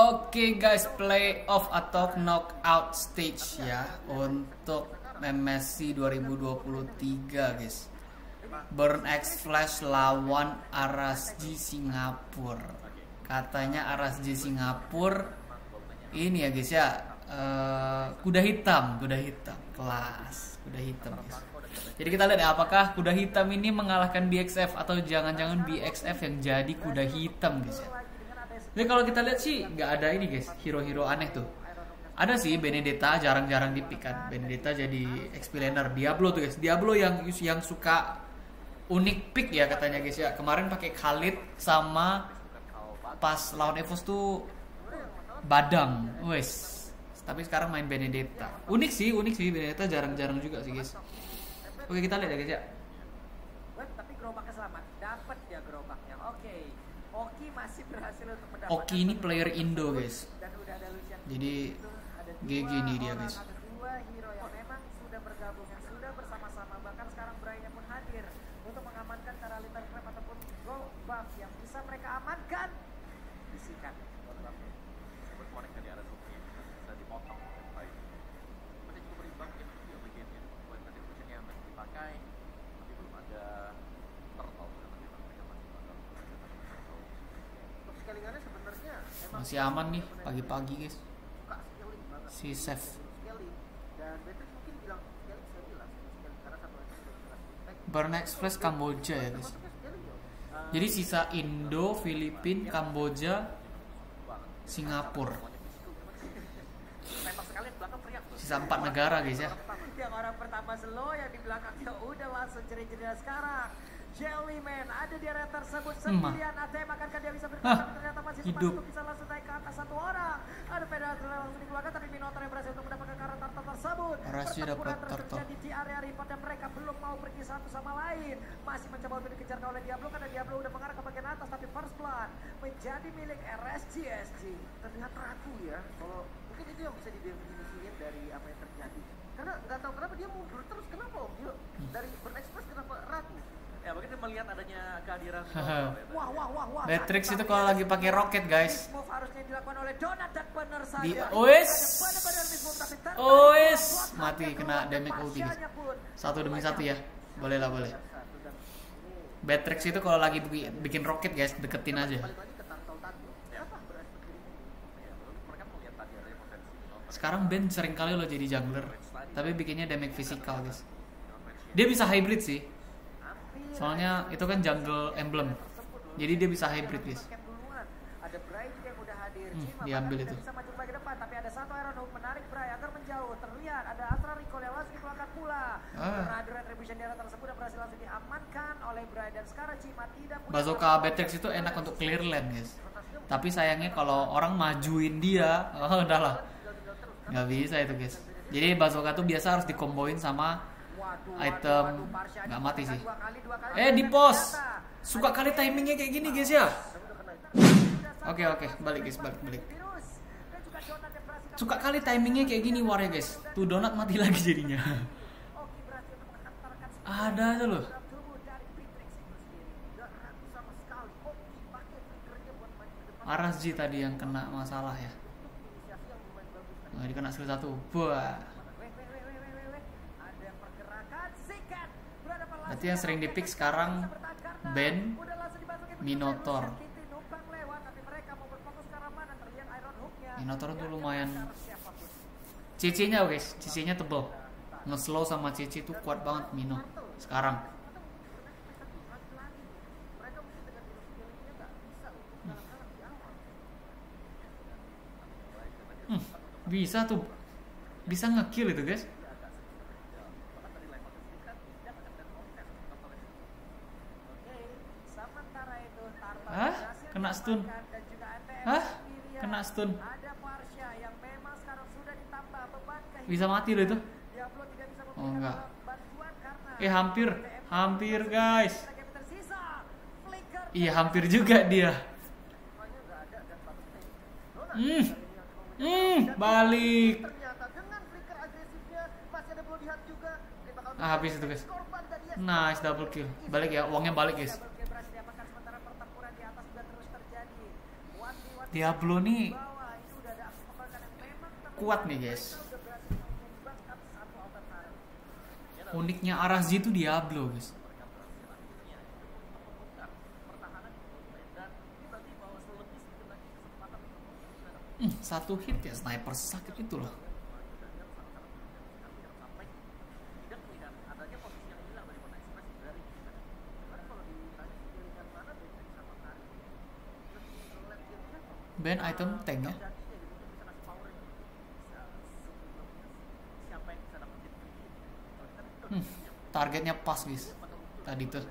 Oke guys, playoff atau knockout stage ya untuk MSC 2023 guys. Burn X Flash lawan RSG Singapura. Katanya RSG Singapura ini ya guys ya, kuda hitam kelas kuda hitam guys. Jadi kita lihat ya, apakah kuda hitam ini mengalahkan BXF atau jangan-jangan BXF yang jadi kuda hitam guys ya. Jadi kalau kita lihat sih nggak ada ini guys, hero-hero aneh tuh. Ada sih Benedetta, jarang-jarang di-pick kan. Benedetta jadi XP laner. Diablo tuh guys, Diablo yang suka unik pick ya katanya guys ya. Kemarin pakai Khalid sama pas lawan Evos tuh Badang, wes. Tapi sekarang main Benedetta. Unik sih Benedetta jarang-jarang juga sih guys. Oke kita lihat ya guys ya. Tapi gerobaknya selamat, dapat ya gerobaknya. Oke. Oki masih berhasil untuk mendapatkan. Oki ini player Indo guys. Dan udah ada Lucian. Jadi GG nih dia guys. Ada dua hero yang memang sudah bergabung, yang sudah bersama-sama. Bahkan sekarang Brian pun hadir untuk mengamankan Karalitan Crab ataupun Gold Buff yang bisa mereka amankan. Bisikan. Berkonek dari arah Sophie bisa dipotong dengan baik. Masih cukup berimbang ya video gamenya. Buat nanti fusionnya masih dipakai, tapi belum ada turtle seperti mereka masih bakal Untuk scalingannya sebenarnya Masih aman nih pagi-pagi guys. suka scaling banget. Si Chef. Scaling dan Beatrix mungkin bilang scaling saya bilang scaling karena satu lagi sudah jelas impact. Burn X Flash Kamboja ya guys. Jadi sisa Indo, Filipina, Kamboja, Singapura. Tembak sekali belakang teriak. Sisa 4 negara guys ya. Yang orang pertama slow, yang di belakangnya udah langsung jerit-jerit sekarang. Jellyman ada di area tersebut sendirian. ATM akankah dia bisa bertahan? Tapi ternyata masih sempat hidup. untuk bisa langsung naik ke atas satu orang. Ada Predator langsung dikeluarkan, tapi Minotaur yang berhasil untuk mendapatkan karat turtle tersebut. Rasio dapat Pertempuran terus turtle. terjadi di area Ripat dan mereka belum mau pergi satu sama lain. Masih mencoba untuk dikejar oleh Diablo karena Diablo udah mengarah ke bagian atas, tapi first blood menjadi milik RSGSG. Terlihat ragu ya, kalau mungkin itu yang bisa didefinisikan dari apa yang terjadi. Karena nggak tahu kenapa dia mundur terus, kenapa Om? Dia dari Burn Express kenapa ragu? ya mungkin dia melihat adanya kehadiran Wah. Beatrix itu kalau lagi pakai roket guys. Move harusnya dilakukan oleh Donat dan benar saja. Di Benar-benar OS mati kena damage ulti guys. Satu demi satu ya. Boleh lah boleh. Beatrix itu kalau lagi bikin roket guys, deketin aja. Sekarang Ben sering kali lo jadi jungler, tapi bikinnya damage fisikal guys. Dia bisa hybrid sih. Soalnya itu kan jungle emblem. Jadi dia bisa hybrid guys. Ada Bray juga yang udah hadir. Diambil itu. Bisa maju ke depan, tapi ada satu Iron Hook menarik Bray agar menjauh. Terlihat ada Astra Recall yang langsung dikeluarkan pula. Karena ada retribution di area tersebut yang berhasil langsung diamankan oleh Bray, dan sekarang Cima tidak punya Bazooka Beatrix itu enak untuk clear lane guys. Tapi sayangnya kalau orang majuin dia, udahlah. Nggak bisa itu guys. Jadi bazooka tuh biasa harus dikomboin sama item. Nggak mati sih. Di pos. Suka kali timingnya kayak gini guys ya. Oke balik guys, balik. Suka kali timingnya kayak gini war ya guys. Tuh Donat mati lagi jadinya. Ada aja loh. RSG tadi yang kena masalah ya. Nah, dikena skill 1. Wah. Berarti yang sering di-pick sekarang Ben, Minotaur. Minotaur tuh lumayan. CC-nya guys, CC-nya tebel. Nge-slow sama CC tuh kuat banget Mino sekarang. Bisa tuh. Bisa nge-kill itu guys. Hah? Kena stun. Hah? Kena stun. Bisa mati loh itu. Oh enggak. Hampir guys. Iya hampir juga dia. Balik. Habis itu guys. Nice double kill. Balik ya, uangnya balik guys. Sementara pertempuran di atas juga terus terjadi. Diablo nih kuat nih guys. Uniknya RSG itu Diablo guys. Satu hit ya sniper sakit itu loh. Ban item tank ya. Targetnya pas guys. Tadi tuh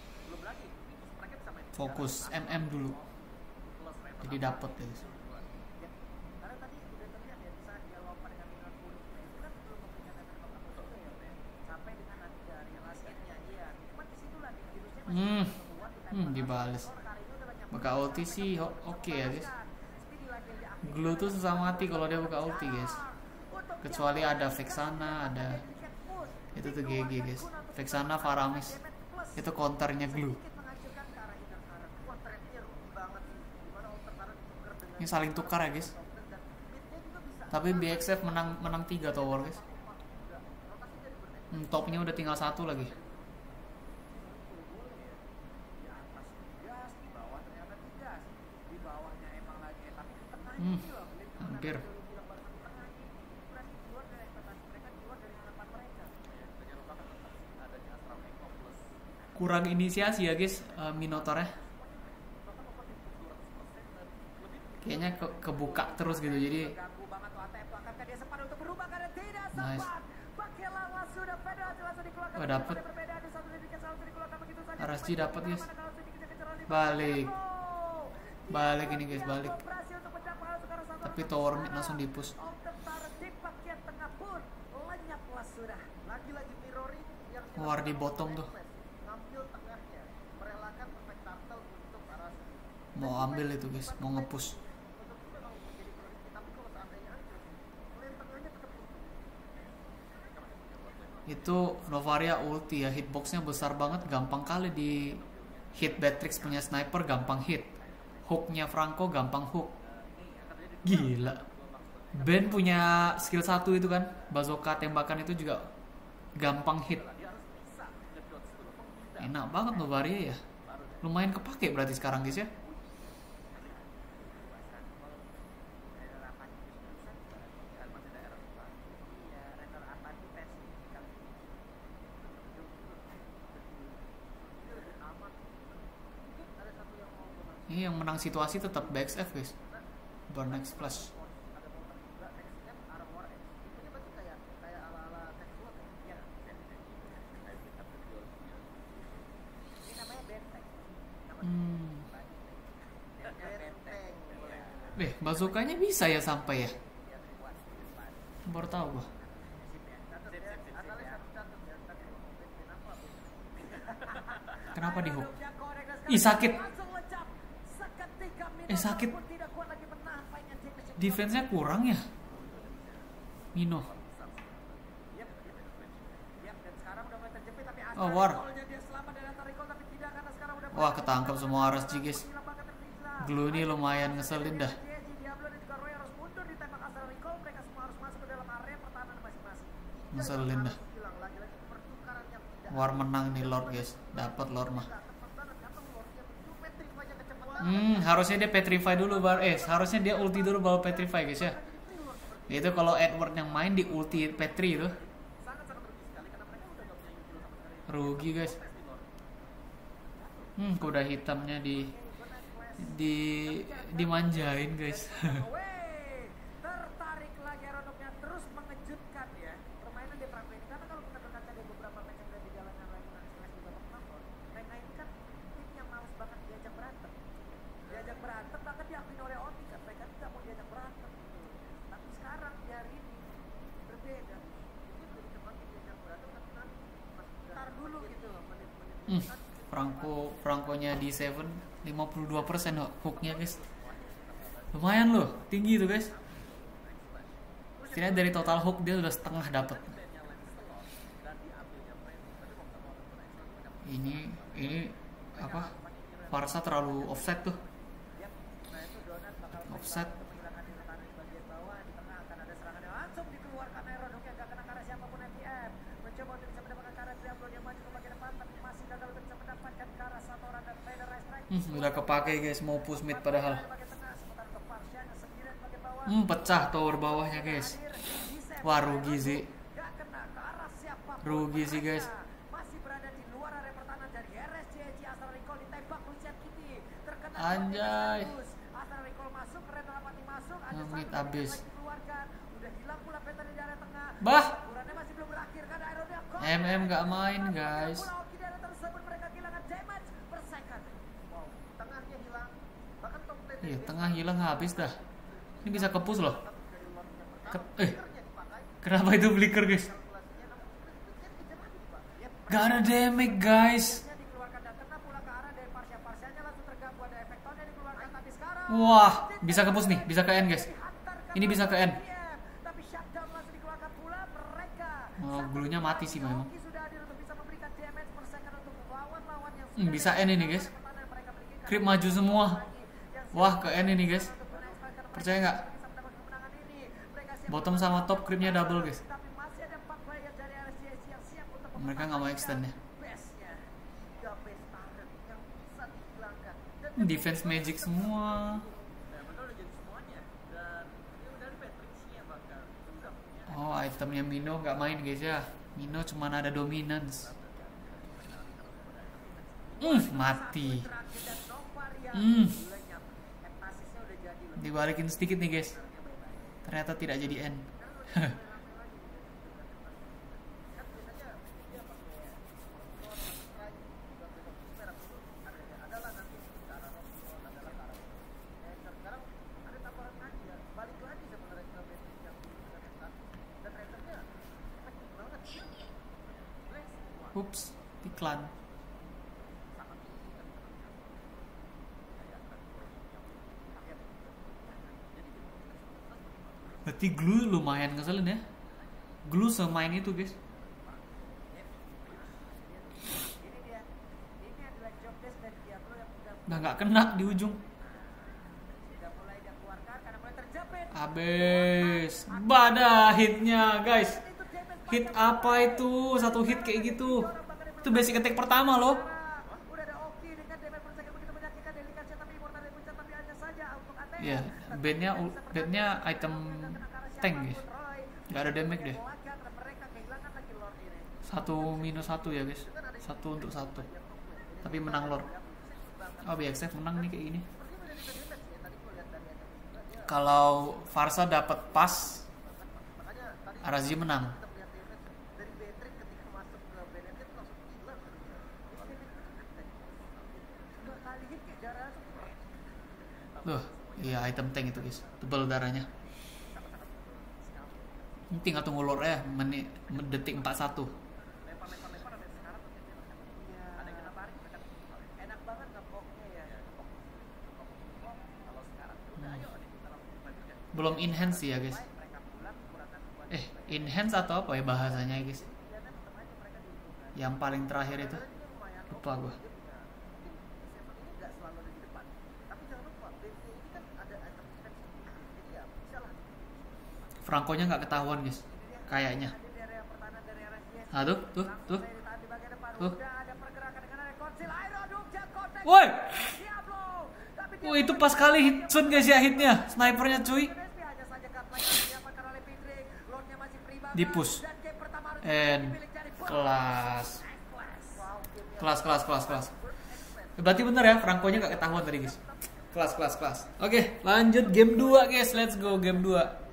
fokus MM dulu. Jadi dapet guys. Dibales. Buka ulti sih oke ya guys. Glue tuh susah mati kalau dia buka ulti guys. Kecuali ada Vexana, ada itu tuh GG guys. Vexana, Faramis itu counternya Glue. Ini saling tukar ya guys. Tapi BXF menang 3 tower guys. Topnya udah tinggal 1 lagi. Hampir. Kurang inisiasi ya guys, Minotaur ya. Kayaknya kebuka terus gitu, jadi nice. Oh, dapet. RSG dapet guys. Balik ini guys, balik. Tapi tower mid langsung dipush. War di bottom tuh. Mau ambil itu guys, mau ngepush. Itu Novaria ulti ya, hitboxnya besar banget, gampang kali di hit. Beatrix punya sniper gampang hit. Hooknya Franco gampang hook. Gila. Ben punya skill 1 itu kan, bazooka tembakan itu juga gampang hit. Enak banget Novaria ya. Lumayan kepake berarti sekarang guys ya. Ini yang menang situasi tetap BXF guys. Burn Express. Bazooka-nya bisa ya sampai ya? Baru tahu gua. Kenapa di hook? Ih sakit. Sakit. Defense-nya kurang ya? Mino. Oh, War. Wah, ketangkap semua RSG guys. Glue ini lumayan ngeselin dah. Ngeselin dah. War menang nih Lord guys. Dapat Lord mah. Harusnya dia petrify dulu harusnya dia ulti dulu baru petrify guys ya. Itu kalau Edward yang main di ulti Petri itu. Rugi guys. Kuda hitamnya dimanjain guys. Tertarik lagi Aeronoknya terus mengejutkan ya. Permainan di Franco ini karena kalau kita berkaca dari beberapa match yang di jalannya lagi juga menonton. Mereka ini kan tim yang males banget diajak berantem. Diajak berantem bahkan diakui oleh Oni kan mereka tidak mau diajak berantem gitu. Tapi sekarang di hari ini berbeda. Ini jadi semakin diajak berantem tapi nanti tar dulu gitu loh menit-menit. Franco-nya di 7 52% hooknya guys. Lumayan loh, tinggi itu guys. Setidaknya dari total hook dia udah setengah dapet. Ini apa? Farsa terlalu offset tuh. Offset. kepake guys, mau push mid padahal. Bagian tengah sementara untuk Parsianya sendirian bagian bawah. Pecah tower bawahnya guys. Wah, rugi sih. Gak kena ke arah siapapun. Rugi sih guys. Masih berada di luar area pertahanan dari RSCG. Astral Recall ditembak Lucian Kitty. Terkena Anjay. Astral Recall masuk, Ren Rapati masuk. Ada Nge-mid satu abis. lagi dikeluarkan. Udah hilang pula Peter di area tengah. Bah. Ukurannya masih belum berakhir kan Aerodia. MM gak main guys. Pula Oki di area tersebut mereka kehilangan damage per second. Wow, tengahnya hilang. Bahkan top lane Iya, tengah hilang habis dah. Ini bisa ke-push loh. dari lordnya pertama. Ke- Triggernya dipakai. Kenapa itu flicker guys? Kalkulasinya namun kejar lagi Pak. Yep. Gak ada damage guys. Akhirnya dikeluarkan dan kena pula ke arah dari Parsia-Parsianya langsung terganggu ada efektornya dikeluarkan tapi sekarang Wah, bisa ke-push nih, bisa ke end guys. dihantarkan Ini bisa ke end. tapi shutdown langsung dikeluarkan pula mereka. Oh, gulunya mati sih memang. Oki sudah hadir untuk bisa memberikan damage per second untuk lawan-lawan yang Bisa end ini guys. pertahanan yang mereka miliki. Creep maju semua. Wah, ke end ini guys. Percaya nggak? Bisa mendapatkan kemenangan ini. Mereka siap Bottom sama top creepnya double guys. tapi masih ada 4 player dari RSCG yang siap untuk Mereka nggak mau extend ya. bestnya. 3 base turret yang bisa dihilangkan. Dan Defense magic semua. Nah, mereka udah jadi semuanya. Dan ini udah di Patricknya bahkan. Itu udah punya. Oh, itemnya Mino nggak main guys ya. Mino cuma ada dominance. Mati. Terakhir dan Novaria lenyap. Empasisnya udah jadi loh. Dibalikin sedikit nih guys. Ternyata tidak jadi end. sekarang ada tawaran lagi ya. Balik lagi sebenarnya ke base yang digunakan Eta. Dan Ethernya efektif banget. Ups, iklan. Berarti Glue lumayan ngeselin ya. Glue semain itu guys. Ini dia. Ini adalah job desk dari Diablo yang Udah nggak kena di ujung. sudah mulai dikeluarkan karena mulai terjepit. Abis. Bada hitnya guys. Itu damage Hit apa itu? Satu hit kayak gitu. Itu basic attack pertama loh. udah ada Oki dengan damage per second begitu menyakitkan Delikasnya tapi Immortal Repunchat tapi hanya saja untuk ATM. Iya, bandnya item tank guys. Nggak ada damage deh. Mereka kehilangan lagi Lord ini. 1-1 ya guys. 1 untuk 1. Tapi menang Lord. Oh, BXF menang nih kayak gini. Kalau Farsa dapat pas, Arazi menang. Dari Beatrix ketika masuk ke Benedict langsung hilang. Dua kali hit kayak darah Loh, iya item tank itu guys. Tebal darahnya. Ini tinggal tunggu Lord ya, detik 41. enak banget ngepoknya ya. Belum enhance sih ya guys. Enhance atau apa ya bahasanya guys? Yang paling terakhir itu lupa gue. Ini nggak selalu ada di depan. Tapi jangan lupa base ini kan ada item defense. Jadi ya bisa lah. Franco-nya nggak ketahuan guys, kayaknya. Di area pertahanan dari RSCG. Ah tuh. Ditahan di bagian depan. Tuh. Udah ada pergerakan dengan ada konsil. Aero Dukjat kontak. Woi, Diablo. Tapi woi itu pas kali hitsun guys ya hitnya, snipernya cuy. hanya saja cut lagi didapatkan oleh Pitrik. Lordnya masih prima. Di push. Dan game pertama harus And dipilih dari Bob. kelas. Wow, Kelas. Berarti bener ya, Franco-nya nggak ketahuan tadi guys. Kelas. Oke, lanjut game 2 guys, let's go game 2.